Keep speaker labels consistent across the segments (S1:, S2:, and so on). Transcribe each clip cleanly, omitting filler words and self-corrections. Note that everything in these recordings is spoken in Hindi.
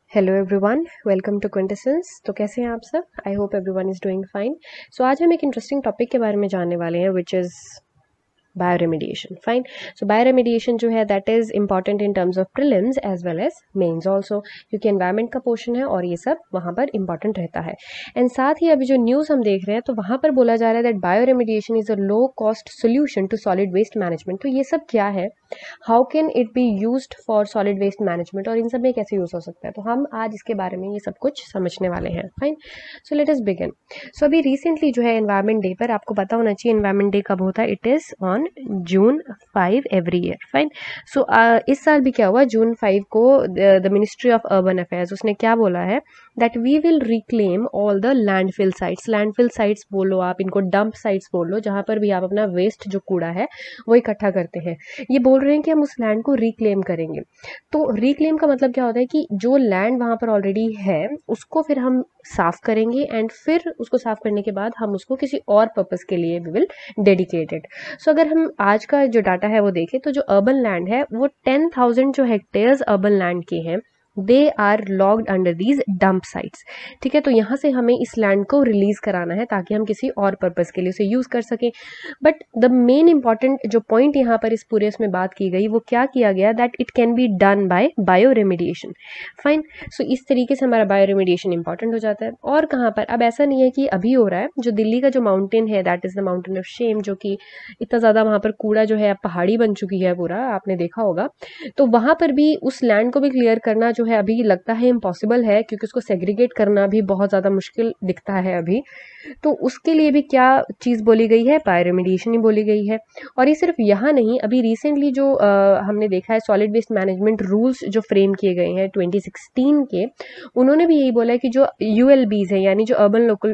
S1: Hello everyone, welcome to Quintessence. तो कैसे हैं आप सब? I hope everyone is doing fine. So आज हम एक इंटरेस्टिंग टॉपिक के बारे में जानने वाले हैं which is bioremediation. Fine. So bioremediation जो है that is important in terms of prelims as well as mains also, क्योंकि एनवायरमेंट का पोर्शन है और ये सब वहाँ पर इंपॉर्टेंट रहता है। एंड साथ ही अभी जो न्यूज़ हम देख रहे हैं तो वहाँ पर बोला जा रहा है that bioremediation is a low cost solution to solid waste management. तो ये सब क्या है, how can it be used for solid waste management, और इन सब में कैसे यूज हो सकता है, तो हम आज इसके बारे में ये सब कुछ समझने वाले हैं। Fine. So let us begin. So अभी रिसेंटली जो है एनवायरमेंट डे पर, आपको पता होना चाहिए एनवायरमेंट डे कब होता है, it is on June 5 every year. Fine. So इस साल भी क्या हुआ, जून 5 को the ministry of urban affairs उसने क्या बोला है that we will reclaim all the landfill sites. Landfill sites बोलो आप, इनको डंप साइट्स बोल लो, जहां पर भी आप अपना वेस्ट जो कूड़ा है वो इकट्ठा करते हैं। ये बोल रहे हैं कि हम उस लैंड को रिक्लेम करेंगे। तो रिक्लेम का मतलब क्या होता है कि जो लैंड वहां पर ऑलरेडी है उसको फिर हम साफ करेंगे, एंड फिर उसको साफ करने के बाद हम उसको किसी और पर्पस के लिए वी विल डेडिकेटेड। सो अगर हम आज का जो डाटा है वो देखें तो जो अर्बन लैंड है वो 10,000 जो हेक्टेयर्स अर्बन लैंड के हैं, they are logged under these dump sites. ठीक है, तो यहाँ से हमें इस लैंड को रिलीज कराना है ताकि हम किसी और पर्पस के लिए उसे यूज कर सकें। बट द मेन इंपॉर्टेंट जो पॉइंट यहाँ पर इस पूरे उसमें बात की गई वो क्या किया गया that it can be done by bioremediation. Fine. So इस तरीके से हमारा बायो रेमिडिएशन इंपॉर्टेंट हो जाता है। और कहाँ पर, अब ऐसा नहीं है कि अभी हो रहा है, जो दिल्ली का जो माउंटेन है that is the mountain of shame, जो कि इतना ज्यादा वहां पर कूड़ा जो है पहाड़ी बन चुकी है पूरा, आपने देखा होगा। तो वहां पर भी उस लैंड को भी क्लियर करना जो है अभी लगता है इम्पॉसिबल है, क्योंकि उसको सेग्रीगेट करना भी बहुत ज्यादा मुश्किल दिखता है अभी। तो उसके लिए भी क्या चीज बोली गई है, बायोरेमिडिएशन ही बोली गई है। और ये सिर्फ यहाँ नहीं, अभी रिसेंटली जो हमने देखा है सॉलिड वेस्ट मैनेजमेंट रूल्स जो फ्रेम किए गए हैं 2016 के, उन्होंने भी यही बोला है कि जो यूएलबीज है यानी जो अर्बन लोकल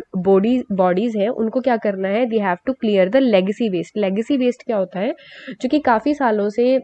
S1: बॉडीज हैं उनको क्या करना है, they have to clear the legacy waste. Legacy waste क्या होता है, जो कि काफी सालों से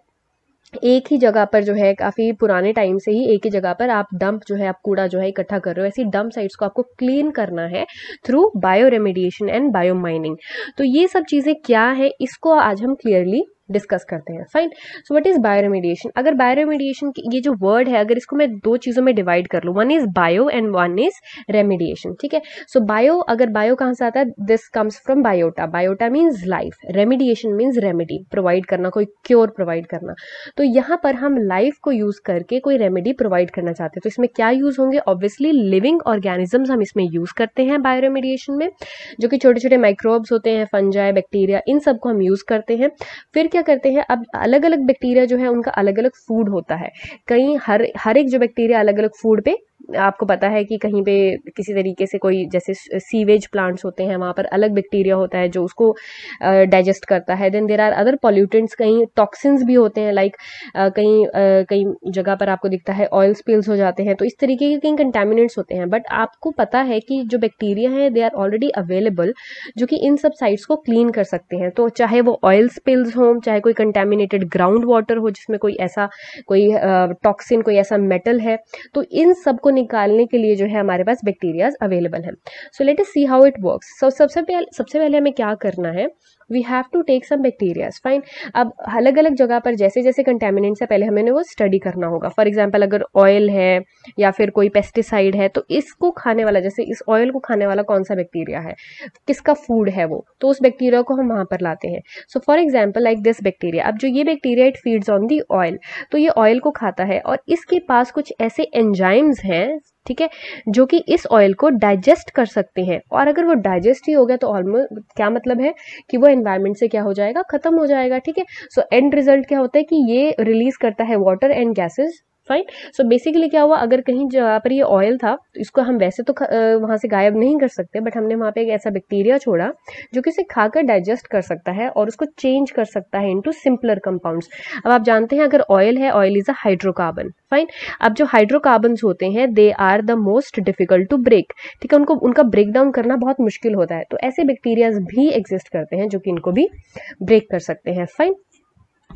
S1: एक ही जगह पर जो है, काफी पुराने टाइम से ही एक ही जगह पर आप डंप जो है, आप कूड़ा जो है इकट्ठा कर रहे हो, ऐसी डंप साइट्स को आपको क्लीन करना है through bioremediation and biomining. तो ये सब चीजें क्या है, इसको आज हम क्लियरली डिस्कस करते हैं। Fine. So what is bioremediation? अगर बायोरेमिडिएशन ये जो वर्ड है, अगर इसको मैं दो चीजों में डिवाइड कर लूं, one is bio and one is remediation. ठीक है। सो बायो, अगर बायो कहां से आता है, this comes from biota. Biota means life, remediation means remedy, provide करना, कोई क्योर प्रोवाइड करना। तो यहाँ पर हम लाइफ को यूज करके कोई रेमेडी प्रोवाइड करना चाहते हैं। तो इसमें क्या यूज होंगे, ऑब्वियसली लिविंग ऑर्गेनिजम्स हम इसमें यूज करते हैं बायोरेमिडिएशन में, जो कि छोटे छोटे माइक्रोब्स होते हैं, फंजाई, बैक्टीरिया, इन सबको हम यूज करते हैं। फिर क्या करते हैं, अब अलग अलग बैक्टीरिया जो है उनका अलग अलग फूड होता है। कहीं हर एक जो बैक्टीरिया अलग अलग फूड पे, आपको पता है कि कहीं पे किसी तरीके से कोई, जैसे सीवेज प्लांट्स होते हैं वहां पर अलग बैक्टीरिया होता है जो उसको डाइजेस्ट करता है। Then there are other pollutants, कहीं टॉक्सिन्स भी होते हैं, लाइक कहीं जगह पर आपको दिखता है ऑयल स्पिल्स हो जाते हैं। तो इस तरीके के कहीं कंटेमिनेंट्स होते हैं। बट आपको पता है कि जो बैक्टीरिया है दे आर ऑलरेडी अवेलेबल, जो कि इन सब साइट्स को क्लीन कर सकते हैं। तो चाहे वो ऑयल स्पिल्स हो, चाहे कोई कंटेमिनेटेड ग्राउंड वाटर हो जिसमें कोई ऐसा कोई टॉक्सिन, कोई ऐसा मेटल है, तो इन सब को निकालने के लिए जो है हमारे पास बैक्टीरियाज अवेलेबल हैं। So let us see how it works. So सबसे पहले हमें क्या करना है, we have to take some bacterias. Fine. अब अलग अलग जगह पर जैसे जैसे कंटेमिनेंट्स है, पहले हमें वो स्टडी करना होगा। फॉर एग्जाम्पल अगर ऑयल है या फिर कोई पेस्टिसाइड है, तो इसको खाने वाला, जैसे इस ऑयल को खाने वाला कौन सा बैक्टीरिया है, किसका फूड है वो, तो उस बैक्टीरिया को हम वहां पर लाते हैं। So for example like this bacteria, अब जो ये bacteria it feeds on the oil, तो ये ऑयल को खाता है और इसके पास कुछ ऐसे एंजाइम्स हैं, ठीक है, जो कि इस ऑयल को डाइजेस्ट कर सकते हैं। और अगर वो डाइजेस्ट ही हो गया तो ऑलमोस्ट क्या मतलब है कि वो एनवायरनमेंट से क्या हो जाएगा, खत्म हो जाएगा। ठीक है। सो एंड रिजल्ट क्या होता है कि ये रिलीज करता है water and gases. Fine. So basically क्या हुआ, अगर कहीं जगह पर ये ऑयल था तो इसको हम वैसे तो वहां से गायब नहीं कर सकते, बट हमने वहां पे एक ऐसा बैक्टीरिया छोड़ा जो कि इसे खाकर डाइजेस्ट कर सकता है और उसको चेंज कर सकता है इनटू सिंपलर कंपाउंड्स। अब आप जानते हैं अगर ऑयल है, oil is a hydrocarbon. Fine. अब जो हाइड्रोकार्बन होते हैं they are the most difficult to break. ठीक है, उनका ब्रेक डाउन करना बहुत मुश्किल होता है। तो ऐसे बैक्टीरियाज भी एग्जिस्ट करते हैं जो कि इनको भी ब्रेक कर सकते हैं। फाइन।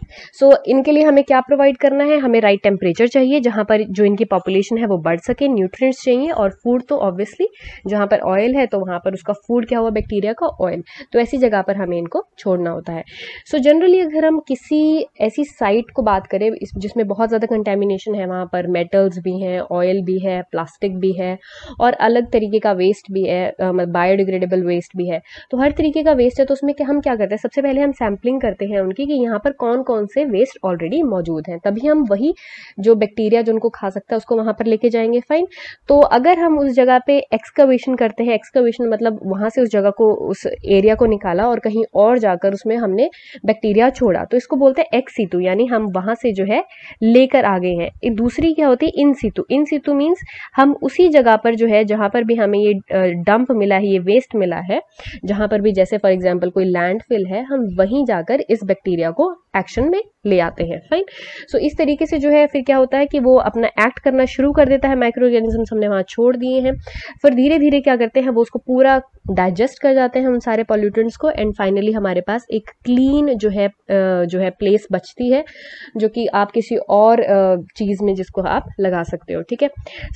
S1: इनके लिए हमें क्या प्रोवाइड करना है, हमें राइट टेम्परेचर चाहिए जहाँ पर जो इनकी पॉपुलेशन है वो बढ़ सके, न्यूट्रिएंट्स चाहिए, और फूड तो ऑब्वियसली जहाँ पर ऑयल है तो वहाँ पर उसका फूड क्या हुआ, बैक्टीरिया का ऑयल, तो ऐसी जगह पर हमें इनको छोड़ना होता है। जनरली अगर हम किसी ऐसी साइट को बात करें जिसमें बहुत ज़्यादा कंटेमिनेशन है, वहाँ पर मेटल्स भी हैं, ऑयल भी है, प्लास्टिक भी है, और अलग तरीके का वेस्ट भी है, बायोडिग्रेडेबल वेस्ट भी है, तो हर तरीके का वेस्ट है, तो उसमें हम क्या करते हैं, सबसे पहले हम सैम्पलिंग करते हैं उनकी कि यहाँ पर कौन कौन से वेस्ट ऑलरेडी मौजूद हैं, तभी हम वही जो बैक्टीरिया जो उनको खा सकता है उसको वहां पर लेके जाएंगे। फाइन। तो अगर हम उस जगह पे एक्सकवेशन करते हैं, एक्सकवेशन मतलब वहां से उस जगह को, उस एरिया को निकाला और कहीं और जाकर उसमें हमने बैक्टीरिया छोड़ा, तो इसको बोलते हैं एक्स सीटू, यानी हम वहां से जो है लेकर आ गए हैं। एक दूसरी क्या होती है, in situ. In situ means हम उसी जगह पर जो है, जहां पर भी हमें ये डंप मिला है, ये वेस्ट मिला है, जहां पर भी, जैसे फॉर एग्जाम्पल कोई लैंडफिल है, हम वहीं जाकर इस बैक्टीरिया को एक्शन में ले आते हैं। फाइन। इस तरीके से जो है फिर क्या होता है कि वो अपना एक्ट करना शुरू कर देता है, माइक्रो ऑर्गेनिजम्स हमने वहां छोड़ दिए हैं, फिर धीरे धीरे क्या करते हैं, वो उसको पूरा डाइजेस्ट कर जाते हैं उन सारे पॉल्यूटेंट्स को, एंड फाइनली हमारे पास एक क्लीन जो है प्लेस बचती है, जो कि आप किसी और चीज में जिसको आप लगा सकते हो। ठीक है।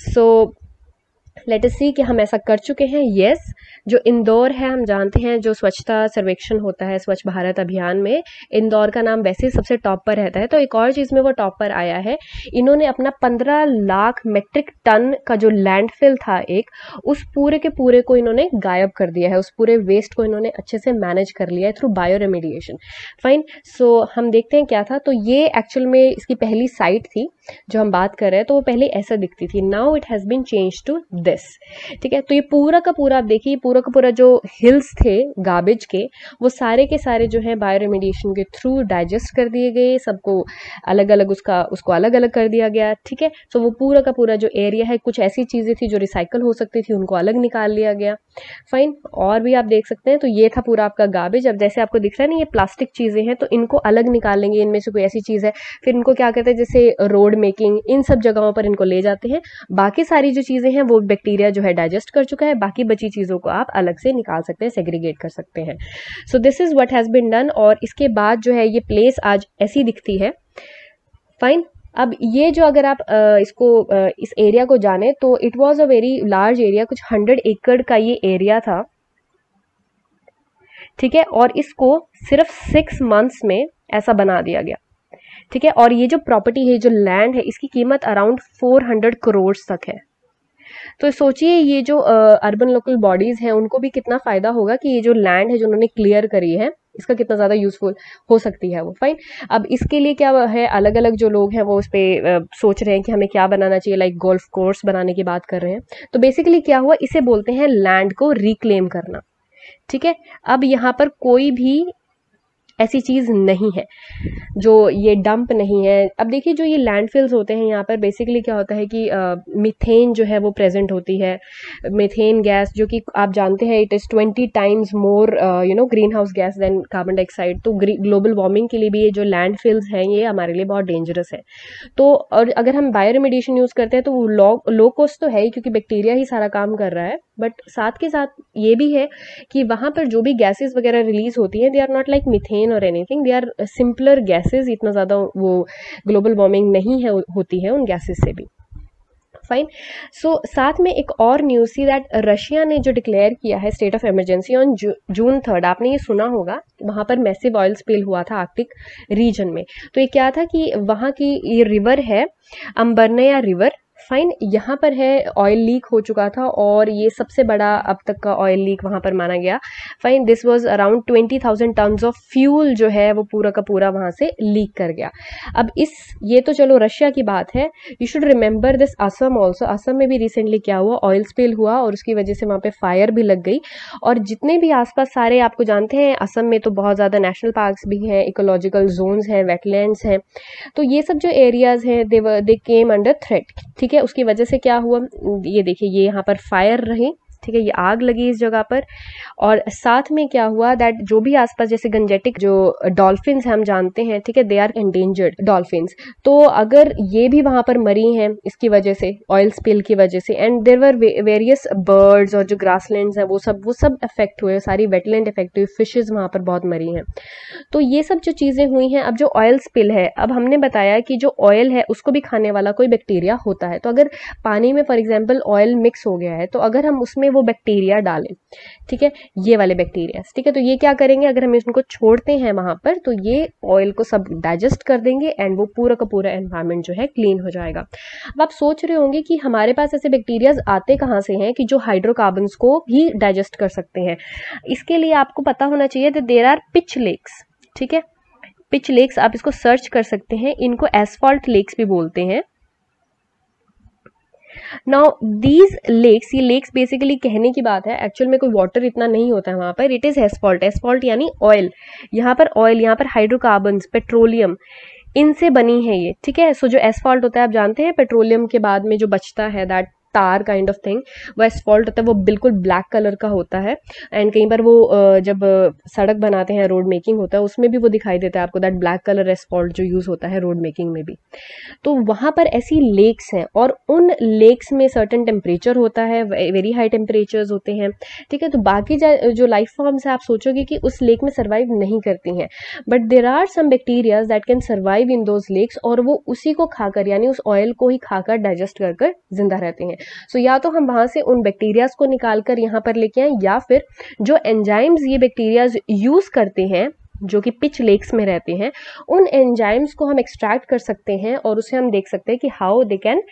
S1: लेट अस सी कि हम ऐसा कर चुके हैं। यस, जो इंदौर है, हम जानते हैं जो स्वच्छता सर्वेक्षण होता है स्वच्छ भारत अभियान में, इंदौर का नाम वैसे ही सबसे टॉप पर रहता है। तो एक और चीज में वो टॉप पर आया है, इन्होंने अपना 15 लाख मेट्रिक टन का जो लैंडफिल था एक, उस पूरे के पूरे को इन्होंने गायब कर दिया है, उस पूरे वेस्ट को इन्होंने अच्छे से मैनेज कर लिया है थ्रू बायो रेमेडिएशन। फाइन। हम देखते हैं क्या था। तो ये एक्चुअल में इसकी पहली साइट थी जो हम बात कर रहे हैं, तो वो पहले ऐसा दिखती थी। Now it has been change to this. ठीक है। तो ये पूरा का पूरा आप देखिए, पूरा का पूरा जो हिल्स थे गार्बेज के, वो सारे के सारे जो है बायो रेमेडिएशन के थ्रू डाइजेस्ट कर दिए गए, सबको अलग अलग उसको अलग अलग कर दिया गया। ठीक है। वो पूरा का पूरा जो एरिया है, कुछ ऐसी चीजें थी जो रिसाइकल हो सकती थी, उनको अलग निकाल लिया गया। फाइन। और भी आप देख सकते हैं, तो ये था पूरा आपका गार्बेज। अब जैसे आपको दिख रहा है ना, ये प्लास्टिक चीजें हैं, तो इनको अलग निकाल लेंगे, इनमें से कोई ऐसी चीज है, फिर इनको क्या कहते हैं, जैसे रोड मेकिंग, इन सब जगहों पर इनको ले जाते हैं। बाकी सारी जो चीजें हैं वो बैक्टीरिया जो है डाइजेस्ट कर चुका है, बाकी बची चीजों को आप अलग से निकाल सकते हैं, सेग्रीगेट कर सकते हैं। This is what has been done. और इसके बाद जो है ये प्लेस आज ऐसी दिखती है। फाइन। अब ये जो अगर आप इस एरिया को जाने, तो it was a very large area, कुछ 100 एकड़ का ये एरिया था। ठीक है। और इसको सिर्फ 6 मंथ्स में ऐसा बना दिया गया। ठीक है। और ये जो प्रॉपर्टी है, जो लैंड है, इसकी कीमत अराउंड 400 करोड़ तक है। तो सोचिए ये जो अर्बन लोकल बॉडीज हैं उनको भी कितना फायदा होगा कि ये जो लैंड है जो उन्होंने क्लियर करी है, इसका कितना ज्यादा यूजफुल हो सकती है वो। फाइन। अब इसके लिए क्या है, अलग अलग जो लोग हैं वो उस पर सोच रहे हैं कि हमें क्या बनाना चाहिए, लाइक गोल्फ कोर्स बनाने की बात कर रहे हैं। तो बेसिकली क्या हुआ, इसे बोलते हैं लैंड को रिक्लेम करना। ठीक है। अब यहाँ पर कोई भी ऐसी चीज नहीं है जो ये डंप नहीं है। अब देखिए जो ये लैंडफिल्स होते हैं, यहाँ पर बेसिकली क्या होता है कि मीथेन जो है वो प्रेजेंट होती है, मीथेन गैस, जो कि आप जानते हैं it is 20 times more greenhouse gas than carbon dioxide. तो ग्लोबल वार्मिंग के लिए भी ये जो लैंडफिल्स हैं ये हमारे लिए बहुत डेंजरस है। तो और अगर हम बायो रेमेडिएशन यूज करते हैं तो वो लो कॉस्ट तो है ही, क्योंकि बैक्टीरिया ही सारा काम कर रहा है, बट साथ के साथ ये भी है कि वहां पर जो भी गैसेस वगैरह रिलीज होती हैं, they are not like methane और anything, they are simpler gases. इतना ज्यादा वो ग्लोबल वार्मिंग नहीं है होती है उन गैसेस से भी। फाइन। साथ में एक और न्यूज थी दैट रशिया ने जो डिक्लेयर किया है state of emergency on June 3। आपने ये सुना होगा, वहां पर मैसिव ऑयल स्पिल हुआ था आर्कटिक रीजन में। तो ये क्या था कि वहां की ये रिवर है अंबरनया रिवर। फाइन। यहाँ पर है ऑयल लीक हो चुका था, और ये सबसे बड़ा अब तक का ऑयल लीक वहां पर माना गया। Fine. This was around 20,000 tons of fuel जो है वो पूरा का पूरा वहां से लीक कर गया। अब ये तो चलो रशिया की बात है। You should remember this Assam also. Assam में भी रिसेंटली क्या हुआ, ऑयल स्पिल हुआ और उसकी वजह से वहां पे फायर भी लग गई। और जितने भी आसपास सारे आपको जानते हैं, असम में तो बहुत ज्यादा नेशनल पार्क्स भी हैं, इकोलॉजिकल जोन्स हैं, वेटलैंड्स हैं। तो ये सब जो एरियाज हैं दे केम अंडर थ्रेट। ठीक है। उसकी वजह से क्या हुआ, ये देखिए, ये यहाँ पर फायर रही, ठीक है, ये आग लगी इस जगह पर। और साथ में क्या हुआ दैट जो भी आसपास जैसे गंजेटिक जो डॉल्फिन्स हम जानते हैं, ठीक है, दे आर एंडेंजर्ड डॉल्फिन्स। तो अगर ये भी वहां पर मरी हैं इसकी वजह से, ऑयल स्पिल की वजह से, and there were various birds और जो ग्रासलैंड्स हैं वो सब अफेक्ट हुए, सारी वेटलैंड अफेक्ट हुई, फिशेज वहां पर बहुत मरी हैं। तो ये सब जो चीजें हुई हैं, अब जो ऑयल स्पिल है, अब हमने बताया कि जो ऑयल है उसको भी खाने वाला कोई बैक्टीरिया होता है। तो अगर पानी में फॉर एग्जाम्पल ऑयल मिक्स हो गया है, तो अगर हम उसमें वो बैक्टीरिया डालें, ठीक है, ये वाले बैक्टीरिया, ठीक है, तो ये क्या करेंगे, अगर हम इनको छोड़ते हैं वहां पर, तो ये ऑयल को सब डाइजेस्ट कर देंगे एंड वो पूरा का पूरा एनवायरमेंट जो है क्लीन हो जाएगा। अब आप सोच रहे होंगे कि हमारे पास ऐसे बैक्टीरियाज आते कहाँ से हैं कि जो हाइड्रोकार्बन्स को भी डाइजेस्ट कर सकते हैं। इसके लिए आपको पता होना चाहिए that there are pitch lakes, ठीक है, पिच लेक्स, आप इसको सर्च कर सकते हैं, इनको एस्फॉल्ट लेक्स भी बोलते हैं। नाउ दीज लेक्स, ये लेक्स बेसिकली कहने की बात है, एक्चुअल में कोई वाटर इतना नहीं होता है वहां पर, इट इज एस्फॉल्ट, एस्फॉल्ट यानी ऑयल, यहाँ पर ऑयल, यहाँ पर हाइड्रोकार्बन्स, पेट्रोलियम, इनसे बनी है ये, ठीक है। सो जो एस्फॉल्ट होता है आप जानते हैं, पेट्रोलियम के बाद में जो बचता है that tar kind of thing, वो एस्फॉल्ट होता है, वो बिल्कुल ब्लैक कलर का होता है। एंड कई बार वो जब सड़क बनाते हैं, रोड मेकिंग होता है, उसमें भी वो दिखाई देता है आपको, दैट ब्लैक कलर एस्फॉल्ट जो यूज होता है रोड मेकिंग में भी। तो वहां पर ऐसी लेक्स हैं और उन लेक्स में सर्टेन टेम्परेचर होता है, वेरी हाई टेम्परेचर्स होते हैं, ठीक है। तो बाकी जो लाइफ फॉर्म्स है आप सोचोगे कि उस लेक में सर्वाइव नहीं करती हैं, but there are some bacterias that can survive in those lakes, और वो उसी को खाकर यानी उस ऑयल को ही खाकर डाइजेस्ट कर जिंदा रहते हैं। सो या तो हम वहां से उन बैक्टीरियाज को निकालकर यहाँ पर लेके आए, या फिर जो एंजाइम्स ये बैक्टीरियाज यूज करते हैं जो कि पिच लेक्स में रहते हैं, उन एंजाइम्स को हम एक्सट्रैक्ट कर सकते हैं और उसे हम देख सकते हैं कि हाउ दे कैन,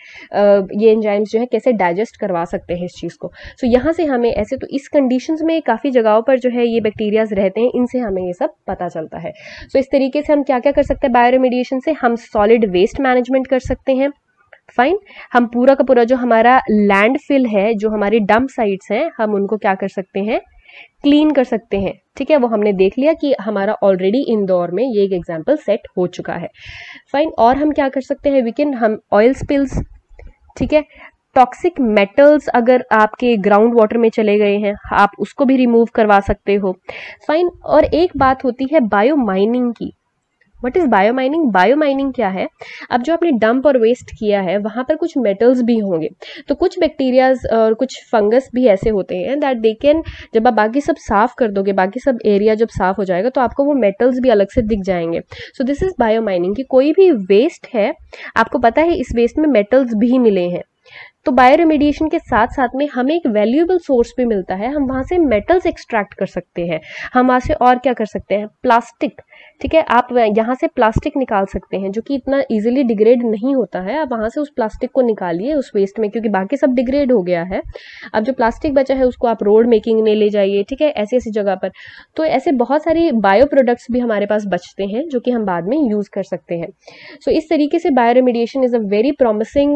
S1: ये एंजाइम्स जो है कैसे डाइजेस्ट करवा सकते हैं इस चीज़ को। सो यहाँ से हमें ऐसे, तो इस कंडीशंस में काफ़ी जगहों पर जो है ये बैक्टीरियाज रहते हैं, इनसे हमें ये सब पता चलता है। सो इस तरीके से हम क्या क्या कर सकते हैं बायो रेमेडिएशन से, हम सॉलिड वेस्ट मैनेजमेंट कर सकते हैं, फाइन। हम पूरा का पूरा जो हमारा लैंडफिल है, जो हमारी डंप साइट्स हैं, हम उनको क्या कर सकते हैं, क्लीन कर सकते हैं, ठीक है। वो हमने देख लिया कि हमारा ऑलरेडी इंदौर में ये एक एग्जांपल सेट हो चुका है, फाइन। और हम क्या कर सकते हैं, हम ऑयल स्पिल्स, ठीक है, टॉक्सिक मेटल्स अगर आपके ग्राउंड वाटर में चले गए हैं, आप उसको भी रिमूव करवा सकते हो, फाइन। और एक बात होती है बायो माइनिंग की। What is biomining? Biomining क्या है, अब जो आपने डंप और वेस्ट किया है वहां पर कुछ मेटल्स भी होंगे, तो कुछ बैक्टीरियाज और कुछ फंगस भी ऐसे होते हैं दैट दे कैन, जब आप बाकी सब साफ कर दोगे, बाकी सब एरिया जब साफ हो जाएगा, तो आपको वो मेटल्स भी अलग से दिख जाएंगे। So this is biomining की कोई भी वेस्ट है, आपको पता है इस वेस्ट में मेटल्स भी मिले हैं, तो बायो रेमेडिएशन के साथ साथ में हमें एक वैल्यूएबल सोर्स भी मिलता है, हम वहां से मेटल्स एक्सट्रैक्ट कर सकते हैं। हम वहां से और क्या कर सकते हैं, प्लास्टिक, ठीक है, आप यहाँ से प्लास्टिक निकाल सकते हैं जो कि इतना इजीली डिग्रेड नहीं होता है। आप वहां से उस प्लास्टिक को निकालिए उस वेस्ट में, क्योंकि बाकी सब डिग्रेड हो गया है। अब जो प्लास्टिक बचा है उसको आप रोड मेकिंग में ले जाइए, ठीक है, ऐसी ऐसी जगह पर। तो ऐसे बहुत सारी बायो प्रोडक्ट्स भी हमारे पास बचते हैं जो कि हम बाद में यूज कर सकते हैं। सो इस तरीके से bioremediation is a very promising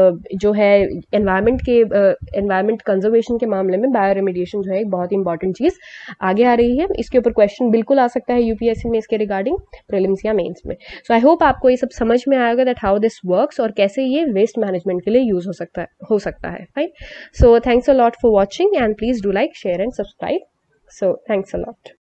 S1: जो है एनवायरमेंट कंजर्वेशन के मामले में बायो रेमेडिएशन जो है एक बहुत इंपॉर्टेंट चीज आगे आ रही है। इसके ऊपर क्वेश्चन बिल्कुल आ सकता है यूपीएससी में इसके रिगार्डिंग, प्रीलिम्स या मेंस में। सो आई होप आपको ये सब समझ में आएगा दैट हाउ दिस वर्क्स और कैसे ये वेस्ट मैनेजमेंट के लिए यूज हो सकता है fine. So thanks a lot for watching and please do like, share and subscribe. So thanks a lot.